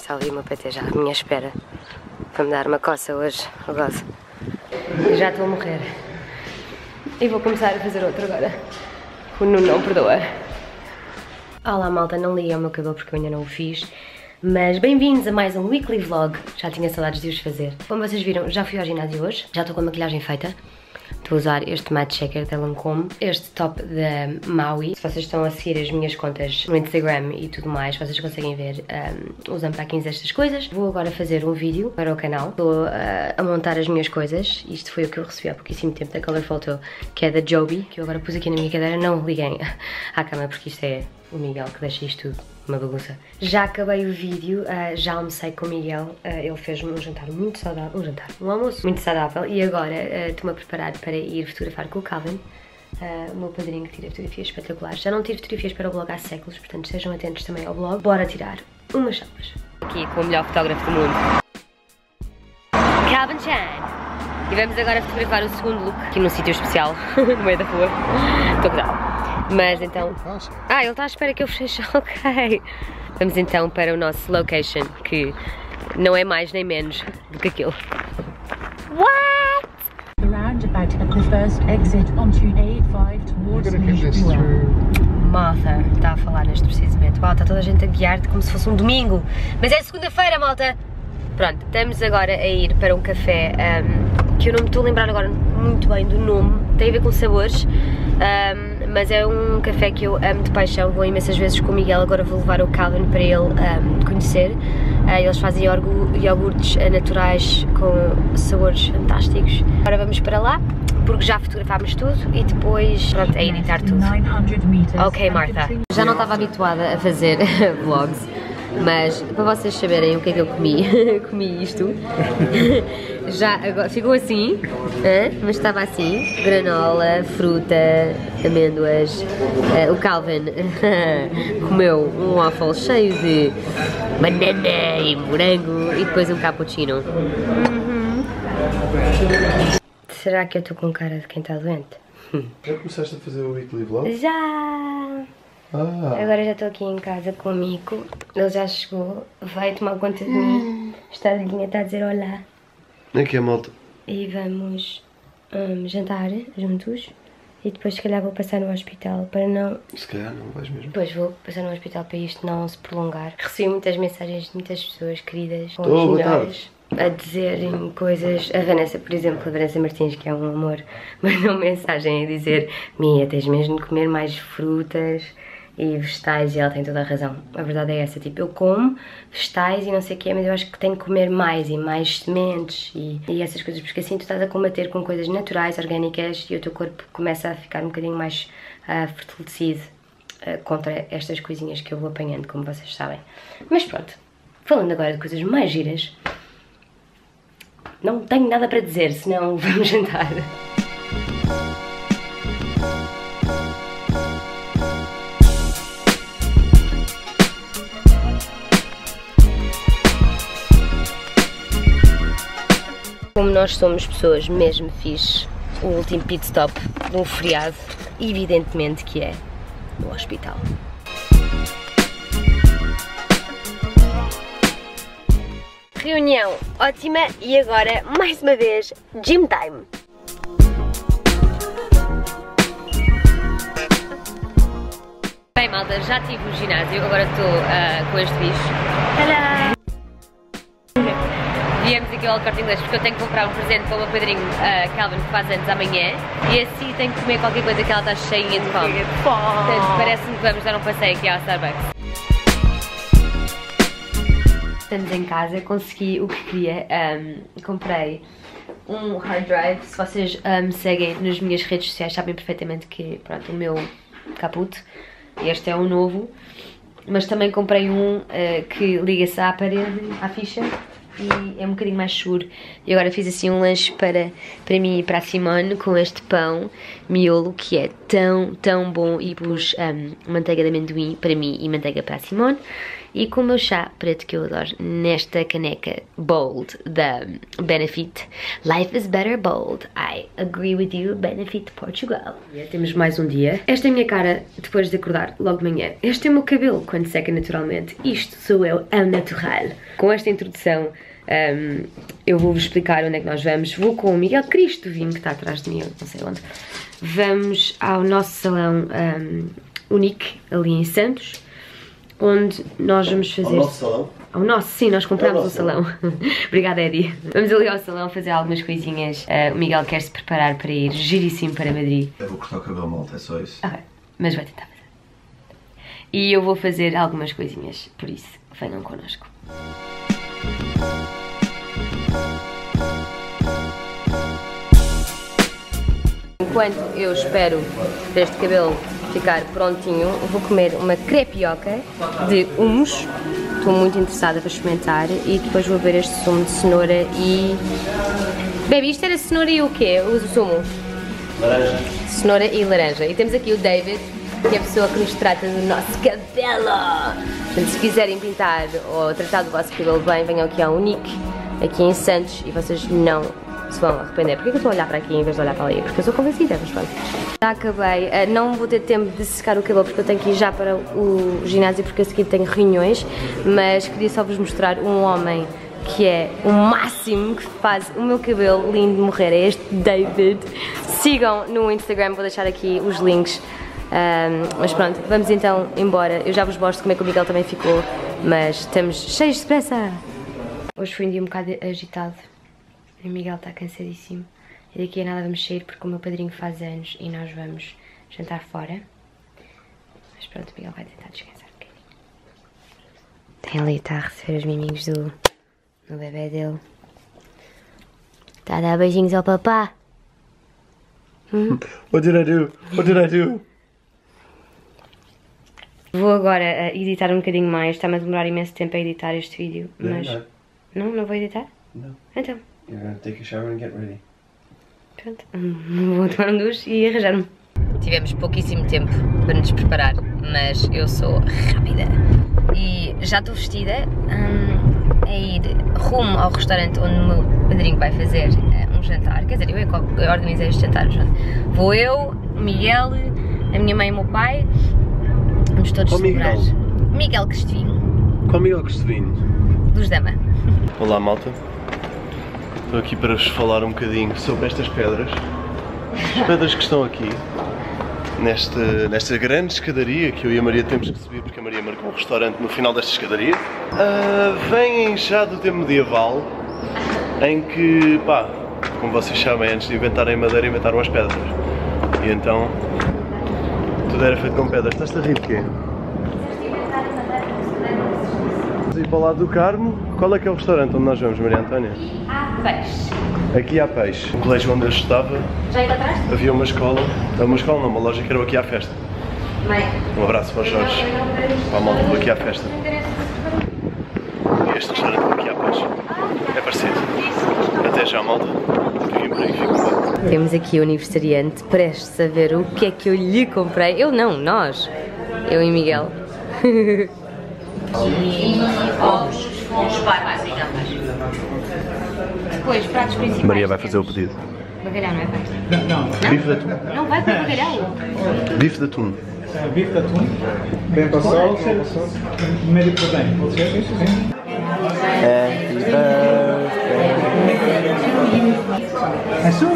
está ali o meu PT já à minha espera para me dar uma coça hoje, eu gosto. Já estou a morrer. E vou começar a fazer outro agora. O Nuno não perdoa. Olá malta, não liguei ao meu cabelo porque eu ainda não o fiz. Mas bem-vindos a mais um weekly vlog. Já tinha saudades de os fazer. Como vocês viram, já fui ao ginásio hoje. Já estou com a maquilhagem feita. Estou a usar este matte shaker da Lancôme, este top da Maui. Se vocês estão a seguir as minhas contas no Instagram e tudo mais, vocês conseguem ver usando para 15 estas coisas. Vou agora fazer um vídeo para o canal. Estou a montar as minhas coisas. Isto foi o que eu recebi há pouquíssimo tempo da Color Photo, que é da Joby, que eu agora pus aqui na minha cadeira. Não liguem à cama porque isto é o Miguel que deixa isto tudo uma bagunça. Já acabei o vídeo, já almocei com o Miguel, ele fez-me um jantar muito saudável, um almoço muito saudável, e agora estou-me a preparar para ir fotografar com o Calvin, o meu padrinho que tira fotografias espetaculares. Já não tiro fotografias para o blog há séculos, portanto sejam atentos também ao blog. Bora tirar umas selfies. Aqui com o melhor fotógrafo do mundo, Calvin Chan. E vamos agora fotografar o segundo look, aqui num sítio especial, no meio da rua. Estou cuidado. Mas então... ele está à espera que eu feche, ok. Vamos então para o nosso location, que não é mais nem menos do que aquilo. What? The roundabout at the first exit onto A5 towards Martha está a falar neste preciso momento. Uau, está toda a gente a guiar-te como se fosse um domingo. Mas é segunda-feira, malta! Pronto, estamos agora a ir para um café que eu não me estou a lembrar agora muito bem do nome. Tem a ver com sabores. Mas é um café que eu amo de paixão, vou imensas vezes com o Miguel, agora vou levar o Calvin para ele conhecer. Eles fazem iogurtes naturais com sabores fantásticos. Agora vamos para lá, porque já fotografámos tudo e depois, pronto, é editar tudo. Ok, Martha. Já não estava habituada a fazer vlogs, mas para vocês saberem o que é que eu comi, comi isto. Já agora ficou assim, mas estava assim: granola, fruta, amêndoas. O Calvin comeu um waffle cheio de banana e morango e depois um cappuccino. Será que eu estou com cara de quem está doente? Já começaste a fazer o weekly vlog? Já! Agora já estou aqui em casa com o Mico. Ele já chegou, vai tomar conta de mim. Está a Liguinha, está a dizer olá. É que é, malta? E vamos jantar juntos. E depois se calhar vou passar no hospital para não... Se calhar não vais mesmo. Depois vou passar no hospital para isto não se prolongar. Recebi muitas mensagens de muitas pessoas queridas, com os melhores, a dizerem coisas. A Vanessa, por exemplo, a Vanessa Martins, que é um amor, mandou uma mensagem a dizer: Mia, tens mesmo de comer mais frutas e vegetais, e ela tem toda a razão. A verdade é essa, tipo, eu como vegetais e não sei o que é, mas eu acho que tenho que comer mais e mais sementes e essas coisas, porque assim tu estás a combater com coisas naturais, orgânicas, e o teu corpo começa a ficar um bocadinho mais fortalecido contra estas coisinhas que eu vou apanhando, como vocês sabem. Mas pronto, falando agora de coisas mais giras, não tenho nada para dizer, senão vamos jantar. Como nós somos pessoas mesmo fixe, o último pit stop de um feriado, evidentemente que é no hospital. Reunião ótima e agora, mais uma vez, gym time. Bem, malta, já tive no ginásio, agora estou com este bicho. Olá! Viemos aqui ao Corte Inglês porque eu tenho que comprar um presente para o meu padrinho Calvin, que faz anos amanhã, e assim tenho que comer qualquer coisa que ela está cheinha de fome. Portanto, parece-me que vamos dar um passeio aqui à Starbucks. Estamos em casa, consegui o que queria, comprei um hard drive. Se vocês me seguem nas minhas redes sociais sabem perfeitamente que, pronto, o meu caput, este é o novo, mas também comprei um que liga-se à parede, à ficha, e é um bocadinho mais seguro. E agora fiz assim um lanche para mim e para a Simone com este pão miolo que é tão bom, e pus manteiga de amendoim para mim e manteiga para a Simone. e com o meu chá preto que eu adoro nesta caneca Bold da Benefit. Life is better bold. I agree with you, Benefit Portugal. Temos mais um dia. Esta é a minha cara depois de acordar logo de manhã. Este é o meu cabelo quando seca naturalmente. Isto sou eu ao natural. Com esta introdução eu vou-vos explicar onde é que nós vamos. Vou com o Miguel Cristovinho, que está atrás de mim, eu não sei onde. Vamos ao nosso salão Unique, ali em Santos, onde nós vamos fazer... Ao nosso salão? Ao nosso, sim, nós compramos um salão. Obrigada, Eddie. Vamos ali ao salão fazer algumas coisinhas. O Miguel quer se preparar para ir giríssimo para Madrid. Eu vou cortar o cabelo, malta, é só isso. Ok, mas vai tentar fazer. E eu vou fazer algumas coisinhas, por isso, venham connosco. Enquanto eu espero para este cabelo ficar prontinho, vou comer uma crepioca de hummus. Estou muito interessada para experimentar e depois vou ver este sumo de cenoura e... Baby, isto era cenoura e o quê? O sumo? Laranja. Cenoura e laranja. E temos aqui o David, que é a pessoa que nos trata do nosso cabelo. Portanto, se quiserem pintar ou tratar do vosso cabelo bem, venham aqui ao Unique, aqui em Santos, e vocês não se vão arrepender. Porquê que eu estou a olhar para aqui em vez de olhar para ali? Porque eu sou convencida, mas pronto. Já acabei, não vou ter tempo de secar o cabelo porque eu tenho que ir já para o ginásio porque a seguir tenho reuniões, mas queria só vos mostrar um homem que é o máximo, que faz o meu cabelo lindo de morrer, é este David. Sigam no Instagram, vou deixar aqui os links. Mas pronto, vamos então embora. Eu já vos mostro como é que o Miguel também ficou, mas estamos cheios de pressa. Hoje foi um dia um bocado agitado. O Miguel está cansadíssimo. E daqui a nada vamos sair porque o meu padrinho faz anos e nós vamos jantar fora. Mas pronto, o Miguel vai tentar descansar um bocadinho. Tem ali, está a receber os miminhos do bebê dele. Está a dar beijinhos ao papá. What did I do? What did I do? Vou agora editar um bocadinho mais. Está-me a demorar imenso tempo a editar este vídeo, mas... Não vou editar? Não. Então. You're gonna take a shower and get ready. Pronto, vou tomar um duche e arranjar-me. Tivemos pouquíssimo tempo para nos preparar, mas eu sou rápida. E já estou vestida a ir rumo ao restaurante onde o meu padrinho vai fazer um jantar. Quer dizer, eu organizei este jantar. Vou eu, o Miguel, a minha mãe e o meu pai. Vamos todos celebrar. Miguel Cristovinho. Qual Miguel Cristovinho? Dos Dama. Olá, malta. Estou aqui para vos falar um bocadinho sobre estas pedras. As pedras que estão aqui, nesta grande escadaria que eu e a Maria temos que subir porque a Maria marcou um restaurante no final desta escadaria. Vêm já do tempo medieval, em que, pá, como vocês sabem, antes de inventarem madeira, inventaram as pedras. E então, tudo era feito com pedras. Estás-te a rir de quê? Vamos ir para o lado do Carmo. Qual é que é o restaurante onde nós vamos, Maria Antónia? Há peixe. Aqui há peixe. No colégio onde eu estudava, Já encontraste? havia uma escola não, uma loja que era o Aqui à Festa. Mãe. Um abraço para o Jorge, para a malta do Aqui à Festa. E este restaurante do Aqui à Peixe é parecido. Até já, malta. Fiquem por aí, fiquem bem. Temos aqui o aniversariante prestes a ver o que é que eu lhe comprei. Eu não, nós. Eu e Miguel. E ovos com espargos e gambas. Depois, pratos principais. Maria vai fazer o pedido. Bacalhau, não é peixe? Não. Bife de atum. Não vai para bacalhau. Bife de atum. Bife de atum, bem para salsa, médio para bem, pode ser isso? Sim. É só.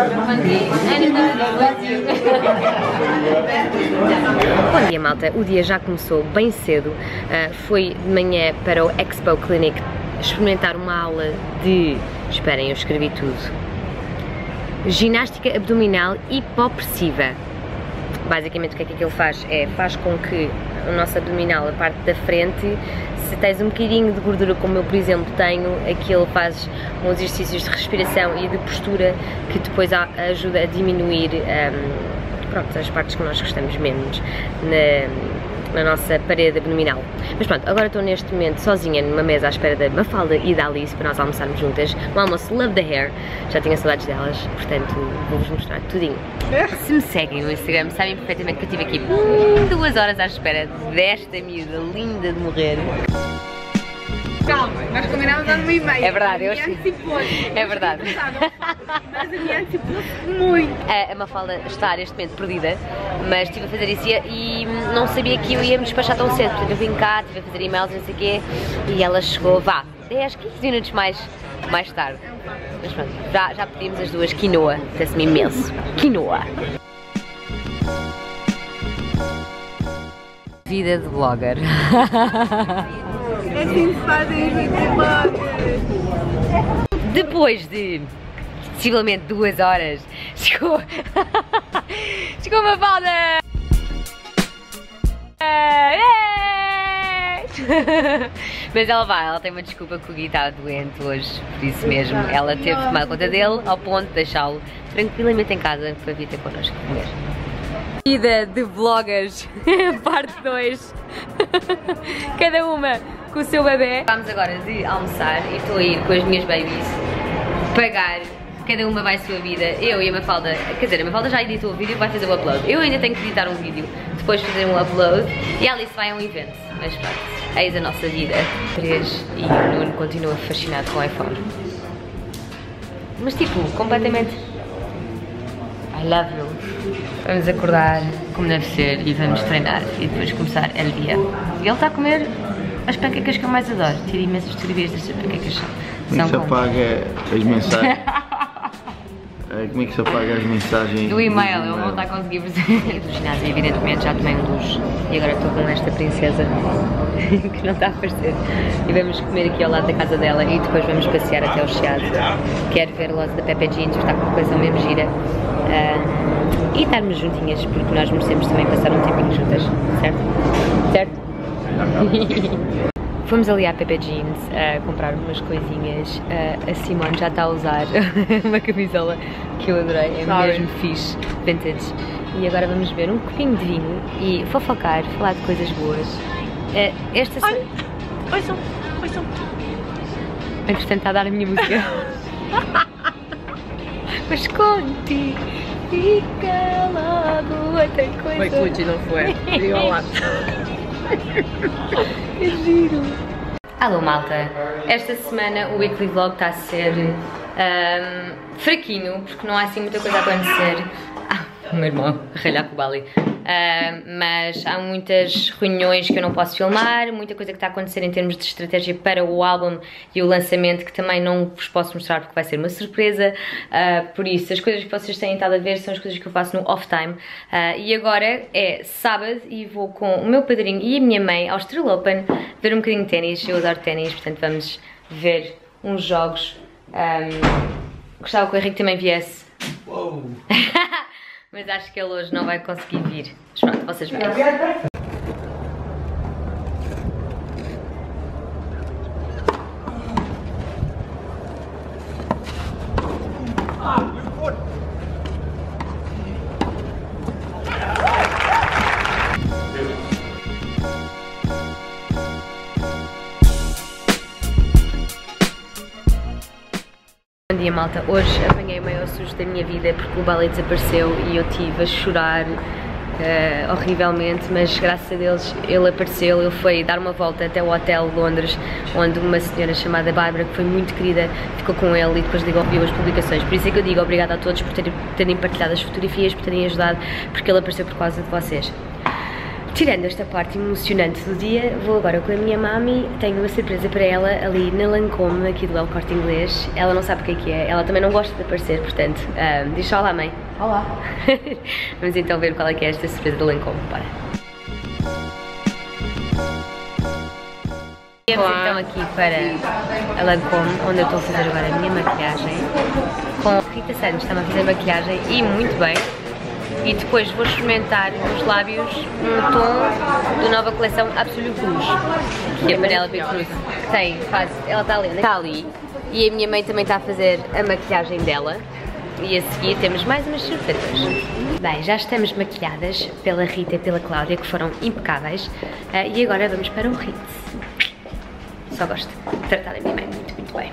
Bom dia, malta. O dia já começou bem cedo. Fui de manhã para o Expo Clinic experimentar uma aula de... Esperem, eu escrevi tudo. Ginástica abdominal hipopressiva. Basicamente o que é que aquilo faz? Faz com que o nosso abdominal, a parte da frente, se tens um bocadinho de gordura como eu por exemplo tenho, aquilo faz uns exercícios de respiração e de postura que depois ajuda a diminuir pronto, as partes que nós gostamos menos na nossa parede abdominal. Mas pronto, agora estou neste momento sozinha numa mesa à espera da Mafalda e da Alice para nós almoçarmos juntas. Um almoço love the hair, já tinha saudades delas, portanto vou-vos mostrar tudinho. Se me seguem no Instagram sabem perfeitamente que eu estive aqui 2 horas à espera desta miúda linda de morrer. Calma, nós combinámos há 1h30. É verdade, eu achei. É verdade. Mas a minha antecipou-se muito. A Mafalda está neste momento perdida, mas estive a fazer isso e não sabia que eu ia me despachar tão cedo. Portanto, eu vim cá, estive a fazer e-mails, não sei o quê, e ela chegou, 10, 15 minutos mais tarde. Mas pronto, já pedimos as duas quinoa, apetece-me imenso. Quinoa! Vida de blogger. É assim que se fazem os youtubers. Depois de possivelmente 2 horas, chegou a Mafalda! Mas ela tem uma desculpa que o Gui está doente hoje, por isso mesmo. Ela teve que tomar conta dele ao ponto de deixá-lo tranquilamente em casa para vir ter connosco comer. Vida de vloggers, parte 2. Cada uma com o seu bebê. Vamos agora de almoçar e estou a ir com as minhas babies pagar. Cada uma vai a sua vida. Eu e a Mafalda, quer dizer, a Mafalda já editou o vídeo e vai fazer o upload. Eu ainda tenho que editar um vídeo, depois fazer um upload e a Alice vai a um evento. Mas pronto, eis a nossa vida. 3 e o Nuno continua fascinado com o iPhone. Mas tipo, completamente I love you. Vamos acordar como deve ser e vamos treinar e depois começar o dia. E ele está a comer as panquecas que eu mais adoro. Tiro imensas fotografias destas panquecas. Como é que se apaga as mensagens? Como é que se apaga as mensagens? Do e-mail, ele não está a conseguir perceber. Do ginásio, evidentemente, já tomei um duche e agora estou com esta princesa que não está a aparecer. E vamos comer aqui ao lado da casa dela e depois vamos passear até o Chiado. Quero ver a loja da Pepe Jeans, está com uma coisa mesmo gira. E estarmos juntinhas, porque nós merecemos também passar um tempinho juntas, certo? Certo? Fomos ali à Pepe Jeans comprar umas coisinhas. A Simone já está a usar uma camisola que eu adorei, é mesmo fixe, vintage. E agora vamos beber um copinho de vinho e fofocar, falar de coisas boas. Esta semana... Ouçam. Entretanto está a dar a minha música. Mas conte, fica logo outra coisa. Foi Gucci, não foi? Diga lá. É giro. Alô malta, esta semana o Weekly Vlog está a ser fraquinho, porque não há assim muita coisa a acontecer. O meu irmão a ralhar com o Bali. Mas há muitas reuniões que eu não posso filmar, muita coisa que está a acontecer em termos de estratégia para o álbum e o lançamento que também não vos posso mostrar porque vai ser uma surpresa. Por isso, as coisas que vocês têm estado a ver são as coisas que eu faço no off time. E agora é sábado e vou com o meu padrinho e a minha mãe ao Estrela Open ver um bocadinho de ténis. Eu adoro ténis, portanto vamos ver uns jogos. Gostava que o Henrique também viesse. Uou. Mas acho que ele hoje não vai conseguir vir. Mas pronto, vocês veem. Bom dia malta, hoje apanhei o maior susto da minha vida porque o Bali desapareceu e eu estive a chorar horrivelmente, mas graças a Deus ele apareceu. Ele foi dar uma volta até o hotel de Londres, onde uma senhora chamada Bárbara, que foi muito querida, ficou com ele e depois viu as publicações. Por isso é que eu digo obrigada a todos por terem partilhado as fotografias, por terem ajudado, porque ele apareceu por causa de vocês. Tirando esta parte emocionante do dia, vou agora com a minha mami, tenho uma surpresa para ela ali na Lancôme, aqui do El Corte Inglês. Ela não sabe o que é, ela também não gosta de aparecer, portanto, diz olá mãe. Olá. Vamos então ver qual é que é esta surpresa da Lancôme, bora. Viemos então aqui para a Lancôme, onde eu estou a fazer agora a minha maquilhagem, com a Rita Santos, está-me a fazer maquilhagem e muito bem. E depois vou experimentar nos lábios um tom da nova coleção Absolute Rouge, que é a Penélope Cruz, que tem, ela está ali, e a minha mãe também está a fazer a maquilhagem dela. e a seguir temos mais umas surpresas. Bem, já estamos maquilhadas pela Rita e pela Cláudia, que foram impecáveis, e agora vamos para um Ritz. Só gosto de tratar a minha mãe muito, muito bem.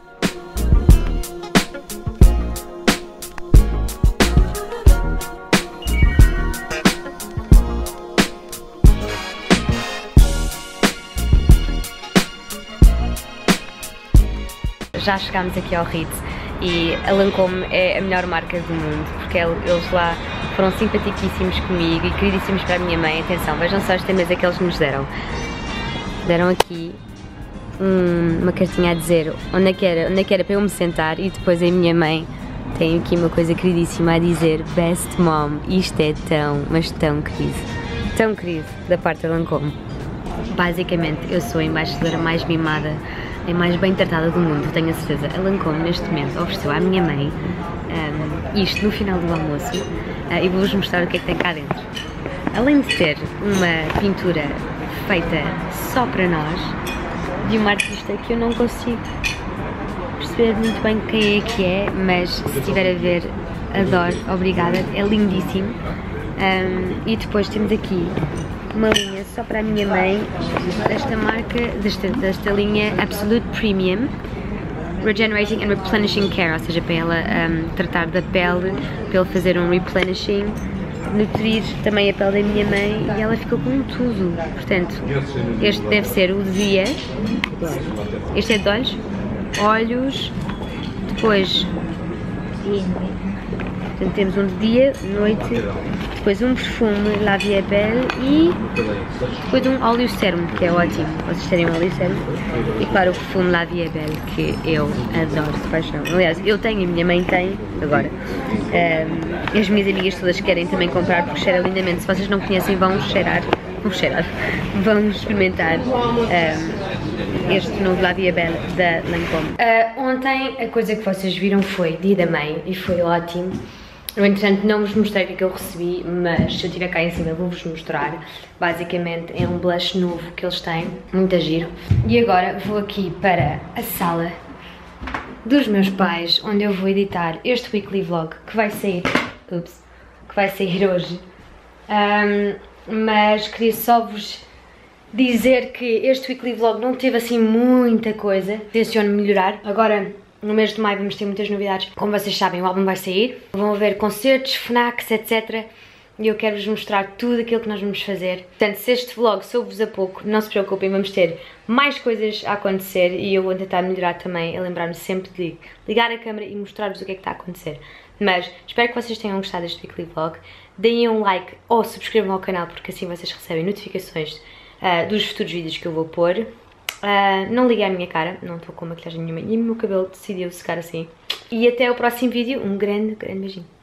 Já chegámos aqui ao Ritz e a Lancôme é a melhor marca do mundo, porque eles lá foram simpaticíssimos comigo e queridíssimos para a minha mãe. Atenção, vejam só esta mesa que eles nos deram. Deram aqui uma cartinha a dizer onde é que era para eu me sentar, e depois a minha mãe tem aqui uma coisa queridíssima a dizer Best Mom. Isto é mas tão querido da parte da Lancôme. Basicamente eu sou a embaixadora mais mimada e mais bem tratada do mundo, tenho a certeza. A Lancôme neste momento ofereceu à minha mãe isto no final do almoço, e vou-vos mostrar o que é que tem cá dentro. Além de ter uma pintura feita só para nós, de uma artista que eu não consigo perceber muito bem quem é que é, mas se estiver a ver, adoro, obrigada, é lindíssimo. E depois temos aqui uma linha só para a minha mãe, desta marca, desta linha Absolute Premium Regenerating and Replenishing Care, ou seja, para ela tratar da pele, para ele fazer um replenishing, nutrir também a pele da minha mãe, e ela ficou com tudo. Portanto, este deve ser o dia, este é de olhos, depois portanto, temos um de dia, noite, depois um perfume La Vie est Belle e depois um óleo sérum, que é ótimo, vocês terem um óleo sérum, e claro o perfume La Vie est Belle, que eu adoro de paixão. Aliás, eu tenho, a minha mãe tem agora, as minhas amigas todas querem também comprar porque cheira lindamente. Se vocês não conhecem, vão experimentar este novo La Vie est Belle da Lancôme. Ontem a coisa que vocês viram foi Dia da Mãe e foi ótimo. No entanto, não vos mostrei o que eu recebi, mas se eu estiver cá em cima vou-vos mostrar. Basicamente é um blush novo que eles têm, muito giro. E agora vou aqui para a sala dos meus pais, onde eu vou editar este weekly vlog que vai sair, hoje. Mas queria só vos dizer que este weekly vlog não teve assim muita coisa. Tenciono melhorar. Agora, no mês de maio vamos ter muitas novidades. Como vocês sabem, o álbum vai sair. Vão haver concertos, FNACs, etc. E eu quero-vos mostrar tudo aquilo que nós vamos fazer. Portanto, se este vlog soube-vos a pouco, não se preocupem, vamos ter mais coisas a acontecer. E eu vou tentar melhorar também, a lembrar-me sempre de ligar a câmera e mostrar-vos o que é que está a acontecer. Mas espero que vocês tenham gostado deste weekly vlog. Deem um like ou subscrevam ao canal, porque assim vocês recebem notificações dos futuros vídeos que eu vou pôr. Não liguei à minha cara, não estou com maquilhagem nenhuma e o meu cabelo decidiu secar assim. E até o próximo vídeo, um grande beijinho.